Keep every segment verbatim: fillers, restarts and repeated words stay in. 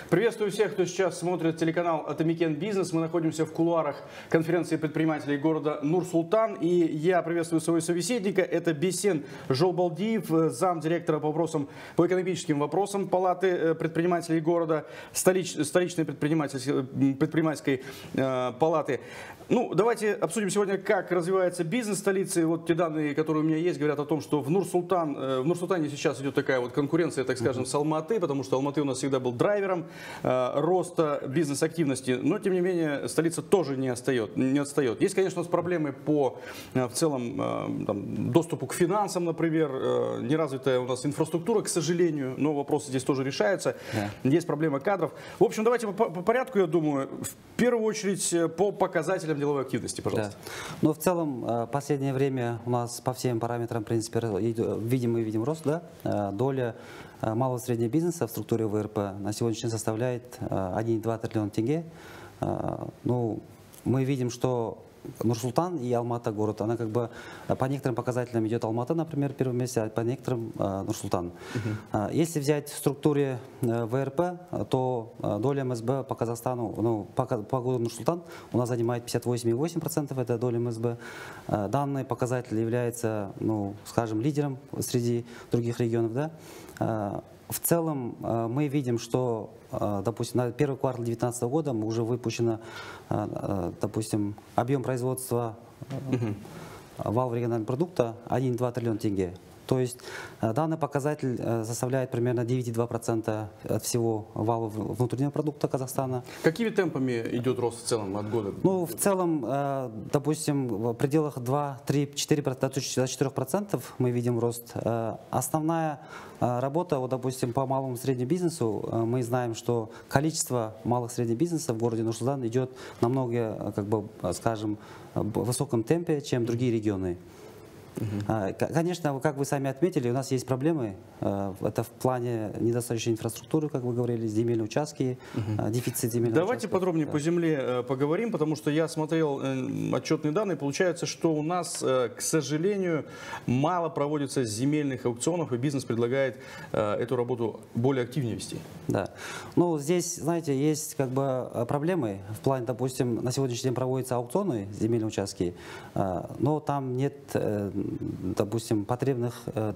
Приветствую всех, кто сейчас смотрит телеканал Атамекен Бизнес. Мы находимся в кулуарах конференции предпринимателей города Нур-Султан. И я приветствую своего собеседника. Это Бесен Жолбалдиев, замдиректора по вопросам, по экономическим вопросам Палаты предпринимателей города, столич, столичной предпринимательской, предпринимательской э, палаты. Ну, давайте обсудим сегодня, как развивается бизнес столицы. Вот те данные, которые у меня есть, говорят о том, что в Нур-Султан, в Нур-Султане сейчас идет такая вот конкуренция, так скажем, с Алматы, потому что Алматы у нас всегда был драйвером э, роста бизнес-активности. Но, тем не менее, столица тоже не отстает. Не отстает. Есть, конечно, у нас проблемы по, э, в целом, э, там, доступу к финансам, например. Э, неразвитая у нас инфраструктура, к сожалению, но вопросы здесь тоже решаются. Yeah. Есть проблема кадров. В общем, давайте по, по порядку, я думаю. В первую очередь, по показателям деловой активности, пожалуйста. Да. Но в целом, в последнее время у нас по всем параметрам, в принципе, видим и видим рост, да? Доля малого и среднего бизнеса в структуре вэ эр пэ на сегодняшний день составляет один и два триллиона тенге. Ну, мы видим, что Нур-Султан и Алмата город, она как бы по некоторым показателям идет Алмата, например, в первом месте, а по некоторым э, Нур-Султан. Uh-huh. Если взять в структуре э, вэ эр пэ, то э, доля эм эс бэ по Казахстану, ну, по, по городу Нур-Султан у нас занимает пятьдесят восемь и восемь десятых процента, это доля эм эс бэ. Э, данный показатель является, ну, скажем, лидером среди других регионов, да. Э, В целом мы видим, что, допустим, на первый квартал две тысячи девятнадцатого года мы уже выпущено, допустим, объем производства uh-huh. валового регионального продукта один и два триллиона тенге. То есть данный показатель составляет примерно девять и два десятых процента от всего валового внутреннего продукта Казахстана. Какими темпами идет рост в целом от года? Ну, в целом, допустим, в пределах два, три, четыре, до четырёх процентов мы видим рост. Основная работа, вот, допустим, по малому и среднему бизнесу, мы знаем, что количество малых и средних бизнесов в городе Нур-Султан идет намного, как бы, скажем, в высоком темпе, чем другие регионы. Uh-huh. Конечно, как вы сами отметили, у нас есть проблемы. Это в плане недостаточной инфраструктуры, как вы говорили, земельные участки, uh-huh. дефицит земельных Давайте участков. подробнее Да. по земле поговорим, потому что я смотрел отчетные данные. Получается, что у нас, к сожалению, мало проводится земельных аукционов, и бизнес предлагает эту работу более активнее вести. Да. Ну, здесь, знаете, есть как бы проблемы. В плане, допустим, на сегодняшний день проводятся аукционы, земельные участки, но там нет, допустим, потребных,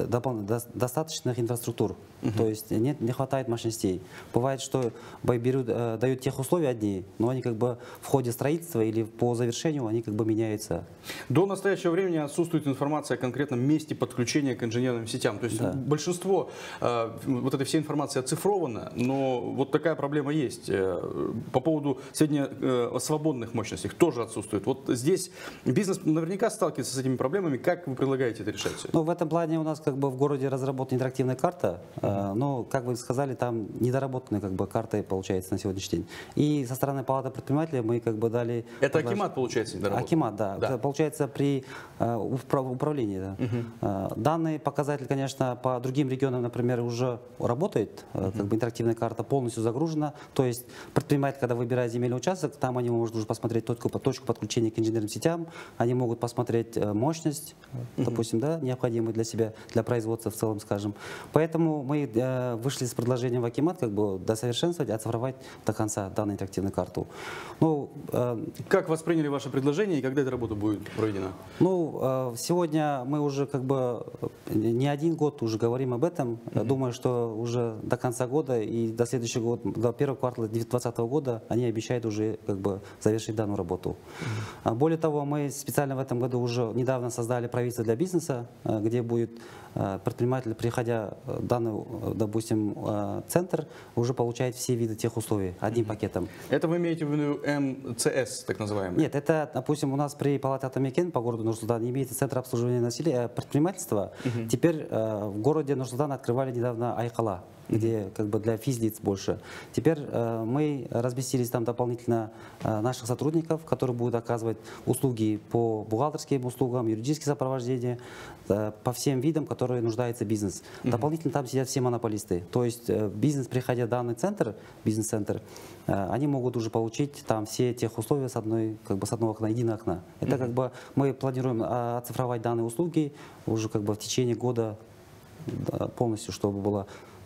достаточных инфраструктур. Uh-huh. То есть нет, не хватает мощностей. Бывает, что берут, дают тех условия одни, но они как бы в ходе строительства или по завершению они как бы меняются. До настоящего времени отсутствует информация о конкретном месте подключения к инженерным сетям. То есть да. большинство э, вот этой всей информации оцифровано, но вот такая проблема есть. По поводу сведения э, о свободных мощностях тоже отсутствует. Вот здесь бизнес наверняка сталкивается с этими проблемами. Как вы предлагаете это решать? Ну, в этом плане у нас как бы в городе разработана интерактивная карта, э, но, как вы сказали, там недоработанная как бы карта получается на сегодняшний день. И со стороны Палаты предпринимателей мы как бы дали... Это Акимат, получается, недоработан? Акимат, да. да. Это получается при э, управлении. Да. Uh-huh. э, данный показатель, конечно, по другим регионам, например, уже работает. Uh-huh. Как бы интерактивная карта полностью загружена. То есть предприниматель, когда выбирает земельный участок, там они могут уже посмотреть точку, точку подключения к инженерным сетям, они могут посмотреть э, мощность, uh-huh. допустим, да, необходимую для себя, для производства в целом, скажем. Поэтому мы э, вышли с предложением в Акимат как бы досовершенствовать, оцифровать до конца данную интерактивную карту. Ну, э, как восприняли ваше предложение и когда эта работа будет проведена? Ну, э, сегодня мы уже как бы не один год уже говорим об этом. Mm-hmm. Думаю, что уже до конца года и до следующего года, до первого квартала две тысячи двадцатого года они обещают уже как бы завершить данную работу. Mm-hmm. Более того, мы специально в этом году уже недавно создали правительство для бизнеса, где будет предприниматель, приходя в данный, допустим, центр, уже получает все виды тех условий одним mm-hmm. пакетом. Это вы имеете в виду эм цэ эс, так называемый? Нет, это, допустим, у нас при Палате Атамекен по городу Нур-Султан имеется центр обслуживания населения, предпринимательства. Mm-hmm. Теперь э, в городе Нур-Султан открывали недавно Айкала, где как бы для физлиц больше. Теперь э, мы разместились там дополнительно э, наших сотрудников, которые будут оказывать услуги по бухгалтерским услугам, юридическое сопровождение, э, по всем видам, которые нуждается бизнес. Mm-hmm. Дополнительно там сидят все монополисты. То есть э, бизнес, приходя в данный центр, бизнес-центр, э, они могут уже получить там все тех условия с одной, как бы с одного окна, единого окна. Это mm-hmm. как бы мы планируем э, оцифровать данные услуги уже как бы в течение года, да, полностью, чтобы было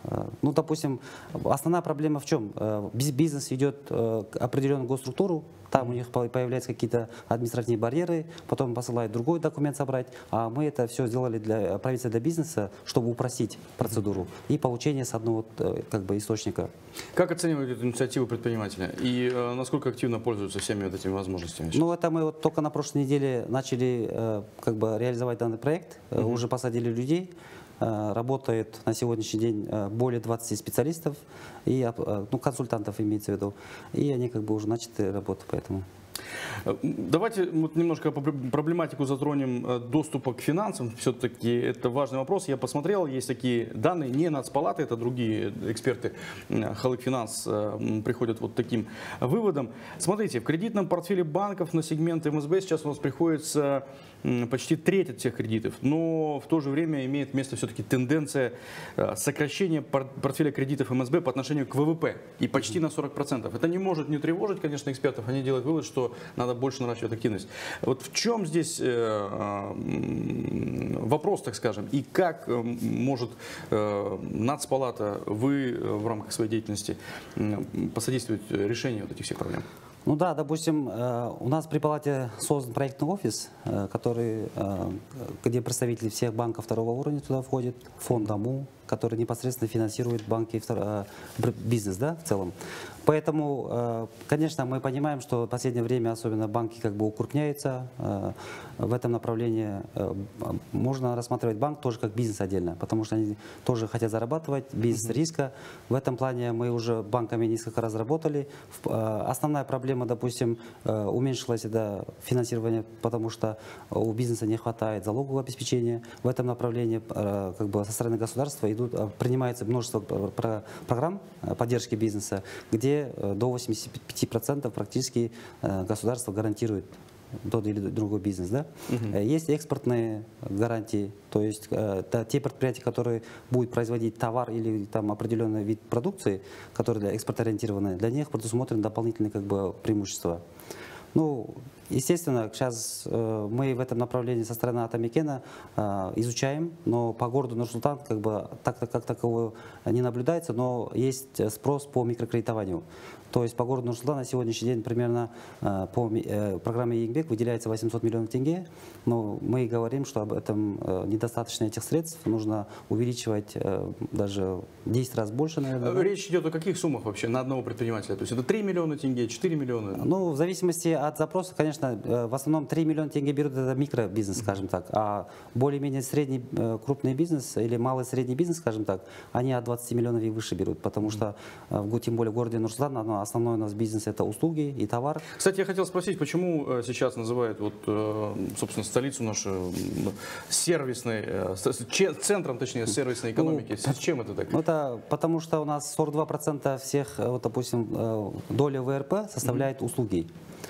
Ну, допустим, основная проблема в чем? Бизнес идет определенную госструктуру, там у них появляются какие-то административные барьеры, потом посылают другой документ собрать, а мы это все сделали для правительства, для бизнеса, чтобы упростить процедуру и получение с одного как бы источника. Как оценивают эту инициативу предпринимателя и э, насколько активно пользуются всеми вот этими возможностями? Ну, это мы вот только на прошлой неделе начали э, как бы реализовать данный проект, uh-huh. уже посадили людей. Работает на сегодняшний день более двадцати специалистов, и, ну, консультантов имеется в виду, и они как бы уже начали работу, поэтому. Давайте вот немножко проблематику затронем доступа к финансам. Все-таки это важный вопрос. Я посмотрел, есть такие данные, не Нацпалаты, это другие эксперты Halyk Finance приходят вот таким выводом. Смотрите, в кредитном портфеле банков на сегмент эм эс бэ сейчас у нас приходится почти треть от всех кредитов, но в то же время имеет место все-таки тенденция сокращения портфеля кредитов эм эс бэ по отношению к вэ вэ пэ и почти на сорок процентов. Это не может не тревожить, конечно, экспертов. Они делают вывод, что надо больше наращивать активность. Вот в чем здесь вопрос, так скажем, и как может Нацпалата, вы в рамках своей деятельности посодействовать решению вот этих всех проблем? Ну да, допустим, у нас при Палате создан проектный офис, который, где представители всех банков второго уровня туда входят, фонд АМУ, который непосредственно финансирует банки, бизнес, да, в целом. Поэтому, конечно, мы понимаем, что в последнее время особенно банки как бы укрупняются. В этом направлении можно рассматривать банк тоже как бизнес отдельно, потому что они тоже хотят зарабатывать, бизнес риска. В этом плане мы уже банками несколько раз работали. Основная проблема, допустим, уменьшилось это финансирование, потому что у бизнеса не хватает залогового обеспечения. В этом направлении как бы со стороны государства идут, принимается множество программ поддержки бизнеса, где до восьмидесяти пяти процентов практически государство гарантирует тот или другой бизнес. Да? Угу. Есть экспортные гарантии, то есть это те предприятия, которые будут производить товар или там определенный вид продукции, которые для экспорта ориентированы, для них предусмотрены дополнительные как бы преимущества. Ну, естественно, сейчас э, мы в этом направлении со стороны Атамекена э, изучаем, но по городу Нур-Султан как бы так как такового не наблюдается, но есть спрос по микрокредитованию. То есть по городу Нур-Султан на сегодняшний день примерно э, по э, программе ЕИКБЕК выделяется восемьсот миллионов тенге, но мы говорим, что об этом э, недостаточно этих средств, нужно увеличивать э, даже в десять раз больше, наверное. Речь идет о каких суммах вообще на одного предпринимателя? То есть это три миллиона тенге, четыре миллиона? Ну, в зависимости от запроса, конечно, э, в основном три миллиона тенге берут это микробизнес, скажем так, а более-менее средний, э, крупный бизнес или малый средний бизнес, скажем так, они от двадцати миллионов и выше берут, потому что э, тем более в городе Нур-Султан оно основной у нас бизнес — это услуги и товар. Кстати, я хотел спросить, почему сейчас называют, вот, собственно, столицу нашу сервисной, центром, точнее, сервисной экономики? Ну, с чем это так? Это потому что у нас сорок два процента всех, вот, допустим, доля вэ эр пэ составляет mm-hmm. услуги,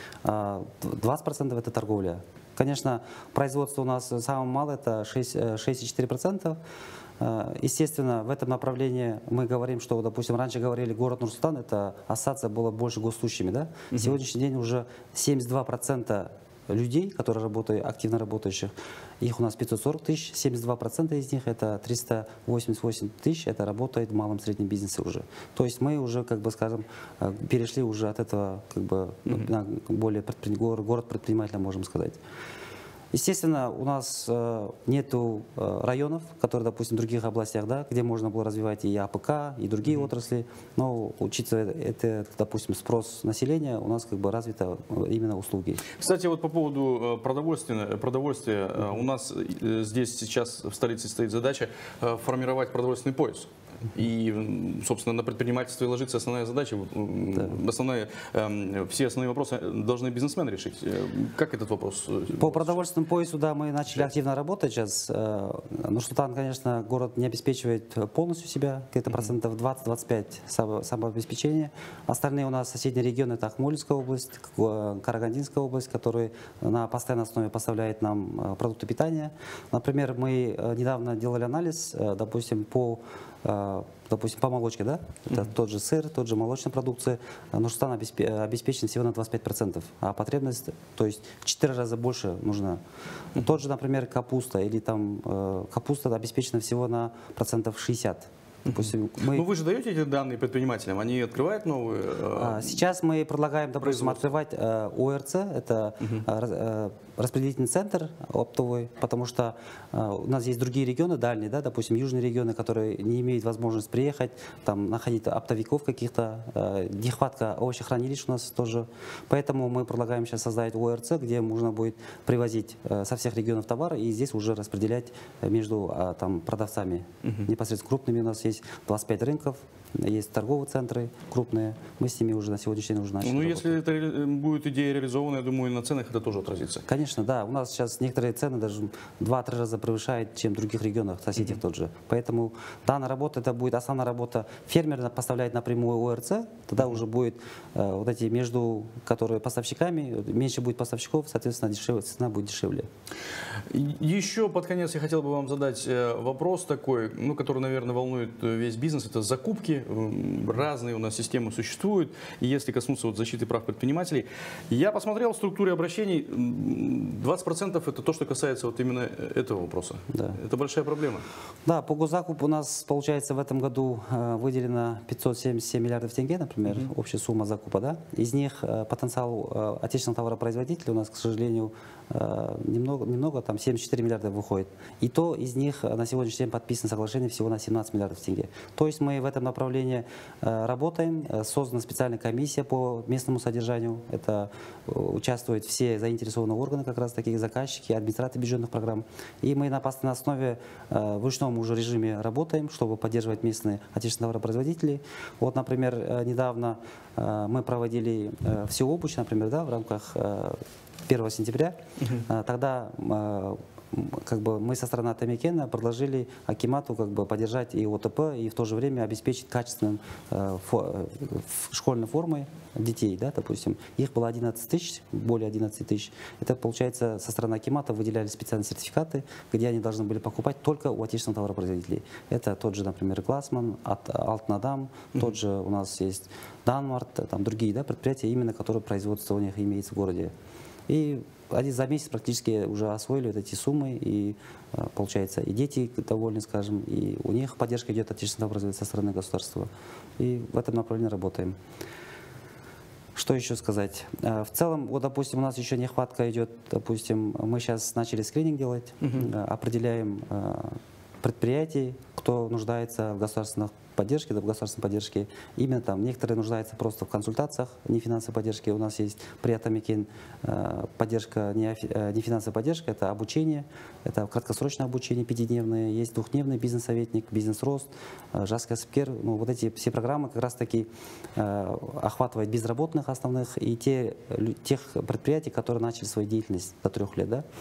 двадцать процентов это торговля. Конечно, производство у нас самое малое, это шесть целых четыре десятых процента. Естественно, в этом направлении мы говорим, что, допустим, раньше говорили, город Нур-Султан, это ассоциация была больше госслужащими, да? На сегодняшний день уже семьдесят два процента людей, которые работают, активно работающих, их у нас пятьсот сорок тысяч, семьдесят два процента из них, это триста восемьдесят восемь тысяч, это работает в малом и среднем бизнесе уже. То есть мы уже, как бы, скажем, перешли уже от этого, как бы, mm-hmm. на более предпри... город предпринимателя, можем сказать. Естественно, у нас э, нету э, районов, которые, допустим, в других областях, да, где можно было развивать и а пэ ка, и другие mm-hmm. отрасли, но учитывая это, допустим, спрос населения, у нас как бы развито именно услуги. Кстати, вот по поводу продовольствия, продовольствия mm-hmm. у нас здесь сейчас в столице стоит задача формировать продовольственный пояс. И, собственно, на предпринимательство и ложится основная задача. Да. Основная, э, все основные вопросы должны бизнесмены решить. Как этот вопрос? По продовольственному поясу, да, мы начали активно работать сейчас. Нур-Султан, конечно, город не обеспечивает полностью себя, где-то процентов двадцать-двадцать пять самообеспечения. Остальные у нас соседние регионы, это Акмолинская область, Карагандинская область, которые на постоянной основе поставляют нам продукты питания. Например, мы недавно делали анализ, допустим, по допустим, по молочке, да, это mm-hmm. тот же сыр, тот же молочная продукция, Нур-Султан обеспечен всего на двадцать пять процентов, а потребность, то есть в четыре раза больше нужна. Mm-hmm. Тот же, например, капуста, или там э, капуста обеспечена всего на процентов шестьдесят. Допустим, мы... Ну вы же даете эти данные предпринимателям, они открывают новые? Э... Сейчас мы предлагаем, допустим, открывать э, ОРЦ, это угу. э, распределительный центр оптовый, потому что э, у нас есть другие регионы дальние, да, допустим, южные регионы, которые не имеют возможности приехать, там, находить оптовиков каких-то, э, нехватка овощехранилищ у нас тоже. Поэтому мы предлагаем сейчас создать ОРЦ, где можно будет привозить э, со всех регионов товары и здесь уже распределять между э, там, продавцами. Угу. Непосредственно крупными у нас есть двадцать пять рынков. Есть торговые центры крупные, мы с ними уже на сегодняшний день уже начали. Ну, если это будет идея реализована, я думаю, на ценах это тоже отразится. Конечно, да. У нас сейчас некоторые цены даже два-три раза превышают, чем в других регионах, соседях mm-hmm. тот же. Поэтому данная работа, это будет основная работа. Фермер поставляет напрямую ОРЦ, тогда mm-hmm. уже будет э, вот эти между, которые поставщиками, меньше будет поставщиков, соответственно, дешевле, цена будет дешевле. Еще под конец я хотел бы вам задать вопрос такой, ну, который, наверное, волнует весь бизнес, это закупки. Разные у нас системы существуют, и если коснуться вот защиты прав предпринимателей, я посмотрел в структуре обращений, двадцать процентов это то, что касается вот именно этого вопроса. Да. Это большая проблема. Да, по госзакупу у нас, получается, в этом году выделено пятьсот семьдесят семь миллиардов тенге, например, угу. общая сумма закупа, да. Из них потенциал отечественного товаропроизводителя у нас, к сожалению, немного, немного там семьдесят четыре миллиарда выходит. И то из них на сегодняшний день подписано соглашение всего на семнадцать миллиардов тенге. То есть мы в этом направлении работаем, создана специальная комиссия по местному содержанию, это участвуют все заинтересованные органы, как раз такие заказчики, администраторы бюджетных программ, и мы на постоянной основе в ручном уже режиме работаем, чтобы поддерживать местные отечественные товаропроизводители. Вот, например, недавно мы проводили всеобуч, например, да, в рамках первого сентября, угу. тогда как бы мы со стороны Атамекена предложили акимату как бы поддержать и ОТП, и в то же время обеспечить качественным э, фо, э, школьной формой детей, да, допустим. Их было одиннадцать тысяч, более одиннадцати тысяч. Это, получается, со стороны акимата выделяли специальные сертификаты, где они должны были покупать только у отечественных товаропроизводителей. Это тот же, например, Глассман, Алтнадам, mm-hmm. тот же у нас есть Данмарт, там другие, да, предприятия, именно которые производство у них имеется в городе. И они за месяц практически уже освоили вот эти суммы, и получается, и дети довольны, скажем, и у них поддержка идет отечественного производства со стороны государства. И в этом направлении работаем. Что еще сказать? В целом, вот, допустим, у нас еще нехватка идет, допустим, мы сейчас начали скрининг делать, угу. определяем предприятий, кто нуждается в государственных поддержке, в государственной поддержке. Именно там некоторые нуждаются просто в консультациях, не финансовой поддержке. У нас есть при Атамекен поддержка, не финансовая поддержка, это обучение, это краткосрочное обучение пятидневное, есть двухдневный бизнес-советник, бизнес-рост, Жаска Сапкер. Ну, вот эти все программы как раз таки охватывают безработных основных и те, тех предприятий, которые начали свою деятельность до трех лет. Да?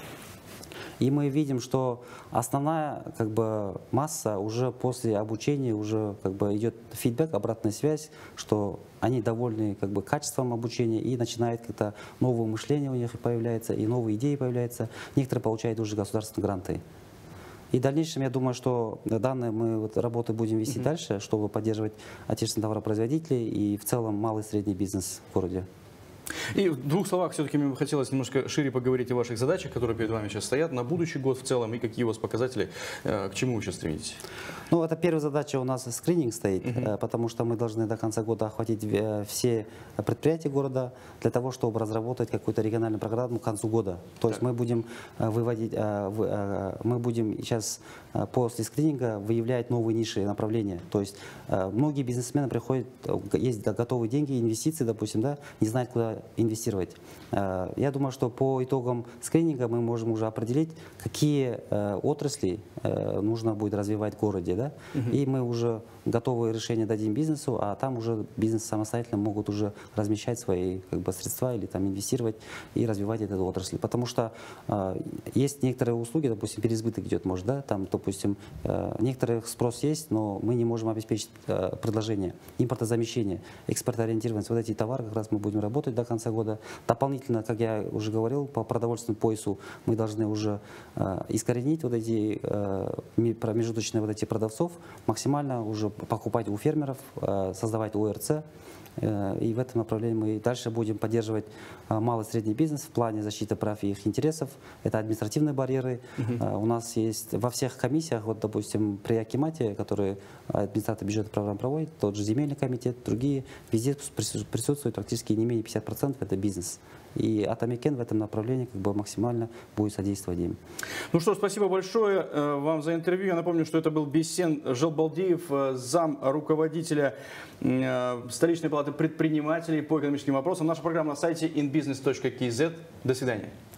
И мы видим, что основная как бы, масса уже после обучения уже как бы, идет фидбэк, обратная связь, что они довольны как бы, качеством обучения и начинает как-то новое мышление у них появляется, и новые идеи появляются. Некоторые получают уже государственные гранты. И в дальнейшем, я думаю, что данные мы вот, работы будем вести mm-hmm. дальше, чтобы поддерживать отечественных товаропроизводителей и в целом малый и средний бизнес в городе. И в двух словах все-таки мне бы хотелось немножко шире поговорить о ваших задачах, которые перед вами сейчас стоят, на будущий год в целом, и какие у вас показатели, к чему вы сейчас стремитесь? Ну, это первая задача у нас скрининг стоит, uh-huh. потому что мы должны до конца года охватить все предприятия города для того, чтобы разработать какую-то региональную программу к концу года. То есть так. мы будем выводить, мы будем сейчас после скрининга выявлять новые ниши и направления. То есть многие бизнесмены приходят, есть готовые деньги, инвестиции, допустим, да, не знают, куда инвестировать. Я думаю, что по итогам скрининга мы можем уже определить, какие отрасли нужно будет развивать в городе. Да? Угу. И мы уже готовые решения дадим бизнесу, а там уже бизнес самостоятельно могут уже размещать свои как бы, средства или там, инвестировать и развивать эту отрасль. Потому что э, есть некоторые услуги, допустим, переизбыток идет, может, да, там, допустим, э, некоторых спрос есть, но мы не можем обеспечить э, предложение, импортозамещение, экспортоориентированность. Вот эти товары как раз мы будем работать до конца года. Дополнительно, как я уже говорил, по продовольственному поясу мы должны уже э, искоренить вот эти э, промежуточные вот эти продавцов, максимально уже покупать у фермеров, э, создавать о эр цэ. И в этом направлении мы дальше будем поддерживать малый и средний бизнес в плане защиты прав и их интересов. Это административные барьеры. Uh-huh. У нас есть во всех комиссиях, вот, допустим, при Акимате, которые администратор бюджета программ проводит, тот же земельный комитет, другие, везде присутствует практически не менее пятьдесят процентов это бизнес. И Атамекен в этом направлении как бы максимально будет содействовать им. Ну что, спасибо большое вам за интервью. Я напомню, что это был Бейсен Желбалдиев, зам руководителя столичной палаты предпринимателей по экономическим вопросам. Наша программа на сайте ин бизнес точка кей зет. До свидания.